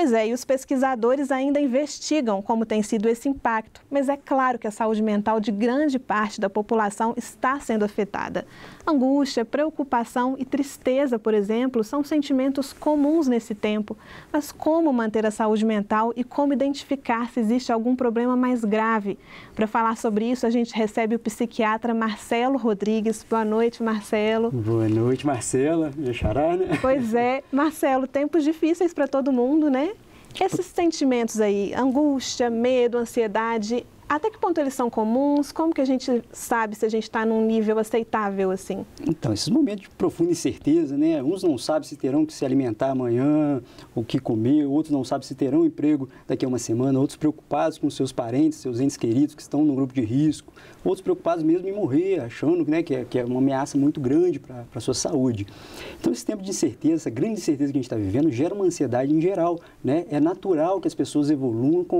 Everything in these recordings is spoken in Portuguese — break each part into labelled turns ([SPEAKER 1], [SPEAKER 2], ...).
[SPEAKER 1] Pois é, e os pesquisadores ainda investigam como tem sido esse impacto, mas é claro que a saúde mental de grande parte da população está sendo afetada. Angústia, preocupação e tristeza, por exemplo, são sentimentos comuns nesse tempo. Mas como manter a saúde mental e como identificar se existe algum problema mais grave? Para falar sobre isso, a gente recebe o psiquiatra Marcelo Rodrigues. Boa noite, Marcelo.
[SPEAKER 2] Boa noite, Marcela. Minha xará, né?
[SPEAKER 1] Pois é, Marcelo, tempos difíceis para todo mundo, né? Esses sentimentos aí, angústia, medo, ansiedade, até que ponto eles são comuns? Como que a gente sabe se a gente está num nível aceitável assim?
[SPEAKER 2] Então, esses momentos de profunda incerteza, né? Uns não sabem se terão que se alimentar amanhã, o que comer, outros não sabem se terão emprego daqui a uma semana, outros preocupados com seus parentes, seus entes queridos que estão no grupo de risco, outros preocupados mesmo em morrer, achando, né, que é uma ameaça muito grande para a sua saúde. Então, esse tempo de incerteza, essa grande incerteza que a gente está vivendo, gera uma ansiedade em geral, né? É natural que as pessoas evoluam com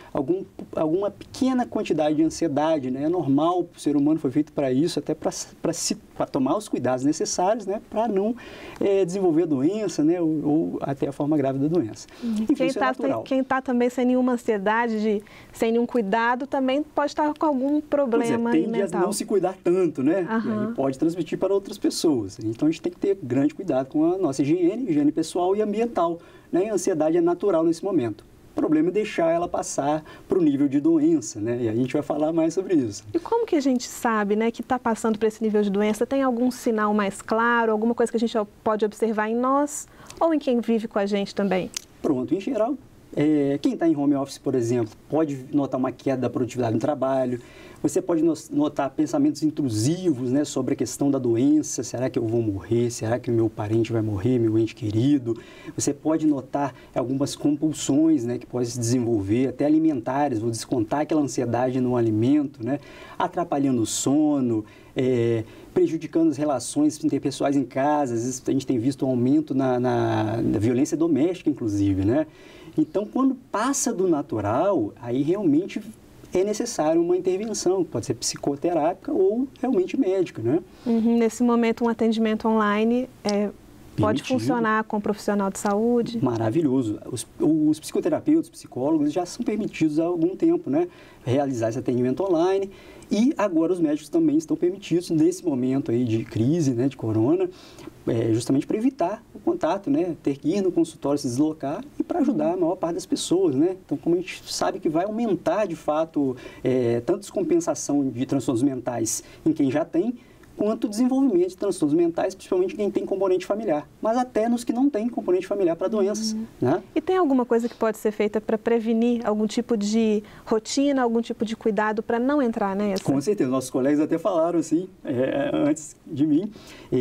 [SPEAKER 2] alguma pequena quantidade de ansiedade, né? É normal, o ser humano foi feito para isso, até para tomar os cuidados necessários, né? Para não desenvolver a doença, né? Ou até a forma grave da doença. Enfim,
[SPEAKER 1] Quem está também sem nenhuma ansiedade, sem nenhum cuidado, também pode estar com algum problema
[SPEAKER 2] tende
[SPEAKER 1] mental.
[SPEAKER 2] a não se cuidar tanto, né?
[SPEAKER 1] Uhum.
[SPEAKER 2] E aí pode transmitir para outras pessoas. Então, a gente tem que ter grande cuidado com a nossa higiene pessoal e ambiental, né? A ansiedade é natural nesse momento. O problema é deixar ela passar para o nível de doença, né? E aí a gente vai falar mais sobre isso.
[SPEAKER 1] E como que a gente sabe, né, que está passando por esse nível de doença? Tem algum sinal mais claro, alguma coisa que a gente pode observar em nós ou em quem vive com a gente também?
[SPEAKER 2] Pronto, em geral, quem está em home office, por exemplo, pode notar uma queda da produtividade no trabalho. Você pode notar pensamentos intrusivos, né, sobre a questão da doença. Será que eu vou morrer? Será que meu parente vai morrer, meu ente querido? Você pode notar algumas compulsões, né, que podem se desenvolver, até alimentares. Vou descontar aquela ansiedade no alimento, né, atrapalhando o sono, prejudicando as relações interpessoais em casa. Às vezes a gente tem visto um aumento na violência doméstica, inclusive, né? Então, quando passa do natural, aí realmente é necessário uma intervenção, pode ser psicoterápica ou realmente médica, né?
[SPEAKER 1] Nesse momento, um atendimento online pode funcionar com um profissional de saúde?
[SPEAKER 2] Maravilhoso. Os psicoterapeutas, psicólogos já são permitidos há algum tempo, né, realizar esse atendimento online, e agora os médicos também estão permitidos nesse momento aí de crise, né, de corona, justamente para evitar o contato, né, ter que ir no consultório, se deslocar, e para ajudar a maior parte das pessoas, né? Então, como a gente sabe que vai aumentar de fato tanto descompensação de transtornos mentais em quem já tem, quanto o desenvolvimento de transtornos mentais, principalmente quem tem componente familiar, mas até nos que não têm componente familiar para doenças, né?
[SPEAKER 1] E tem alguma coisa que pode ser feita para prevenir algum tipo de rotina, algum tipo de cuidado para não entrar nessa?
[SPEAKER 2] Com certeza, nossos colegas até falaram assim, antes de mim.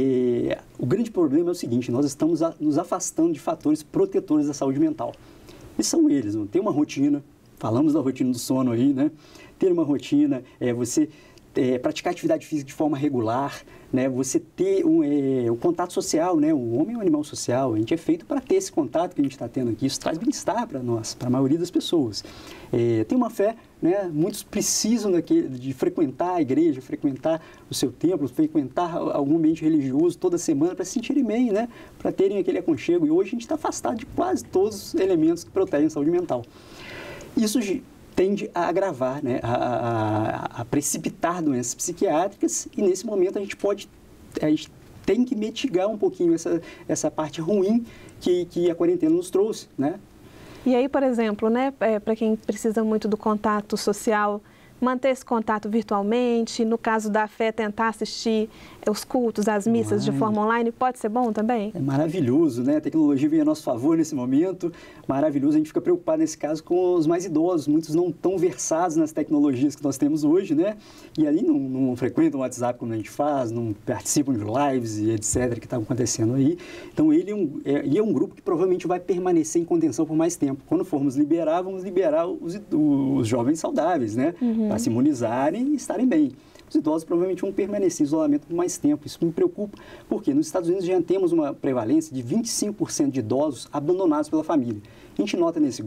[SPEAKER 2] O grande problema é o seguinte: nós estamos nos afastando de fatores protetores da saúde mental. E são eles, ter uma rotina, falamos da rotina do sono aí, né? Ter uma rotina, você praticar atividade física de forma regular, né? Você ter o contato social, né? O homem é um animal social, a gente é feito para ter esse contato que a gente está tendo aqui. Isso traz bem-estar para nós, para a maioria das pessoas. Tem uma fé, né? Muitos precisam de frequentar a igreja, frequentar o seu templo, frequentar algum ambiente religioso toda semana para se sentirem bem, né? Para terem aquele aconchego. E hoje a gente está afastado de quase todos os elementos que protegem a saúde mental. Isso tende a agravar, né, a precipitar doenças psiquiátricas, e nesse momento a gente tem que mitigar um pouquinho essa parte ruim que a quarentena nos trouxe, né?
[SPEAKER 1] E aí, por exemplo, né, para quem precisa muito do contato social, manter esse contato virtualmente, no caso da fé, tentar assistir os cultos, as missas de forma online, pode ser bom também? É
[SPEAKER 2] maravilhoso, né? A tecnologia vem a nosso favor nesse momento, maravilhoso. A gente fica preocupado nesse caso com os mais idosos, muitos não estão versados nas tecnologias que nós temos hoje, né? E ali não frequentam o WhatsApp como a gente faz, não participam de lives e etc. que estão acontecendo aí. Então, ele é um grupo que provavelmente vai permanecer em contenção por mais tempo. Quando formos liberar, vamos liberar os jovens saudáveis, né? Para se imunizarem e estarem bem. Os idosos provavelmente vão permanecer em isolamento por mais tempo. Isso me preocupa, porque nos Estados Unidos já temos uma prevalência de 25% de idosos abandonados pela família. A gente nota nesse grupo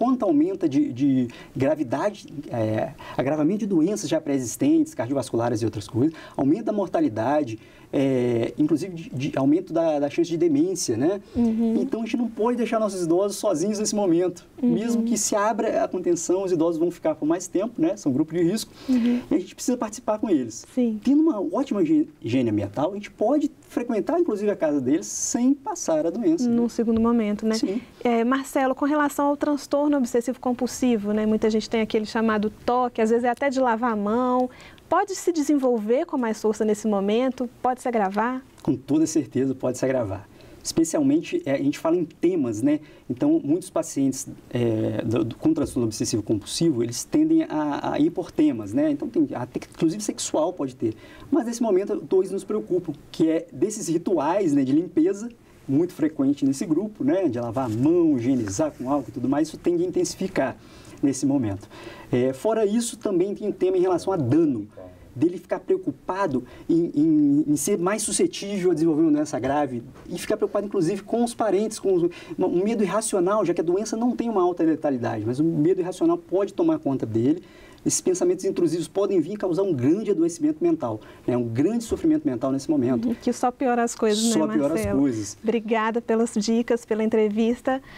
[SPEAKER 2] quanto aumenta de gravidade, agravamento de doenças já pré-existentes, cardiovasculares e outras coisas, aumenta a mortalidade, inclusive de aumento da chance de demência, né? Então, a gente não pode deixar nossos idosos sozinhos nesse momento. Mesmo que se abra a contenção, os idosos vão ficar por mais tempo, né? São grupo de risco, e a gente precisa participar com eles.
[SPEAKER 1] Sim.
[SPEAKER 2] Tendo uma ótima higiene ambiental, a gente pode frequentar, inclusive, a casa deles sem passar a doença.
[SPEAKER 1] Num segundo momento, né?
[SPEAKER 2] Sim.
[SPEAKER 1] Marcelo, com relação ao transtorno obsessivo-compulsivo, né? Muita gente tem aquele chamado TOC, às vezes é até de lavar a mão. Pode se desenvolver com mais força nesse momento? Pode se agravar?
[SPEAKER 2] Com toda certeza pode se agravar. Especialmente, a gente fala em temas, né? Então, muitos pacientes com transtorno obsessivo-compulsivo, eles tendem a ir por temas, né? Então, inclusive sexual pode ter. Mas, nesse momento, dois nos preocupam, que é desses rituais, né, de limpeza, muito frequente nesse grupo, né? De lavar a mão, higienizar com álcool e tudo mais, isso tende a intensificar nesse momento. Fora isso, também tem um tema em relação a dano, dele ficar preocupado em ser mais suscetível a desenvolver uma doença grave e ficar preocupado, inclusive, com os parentes, com um medo irracional, já que a doença não tem uma alta letalidade, mas o medo irracional pode tomar conta dele. Esses pensamentos intrusivos podem vir causar um grande adoecimento mental, um grande sofrimento mental nesse momento.
[SPEAKER 1] Que só piora as coisas, né, Marcelo?
[SPEAKER 2] Só piora as coisas.
[SPEAKER 1] Obrigada pelas dicas, pela entrevista.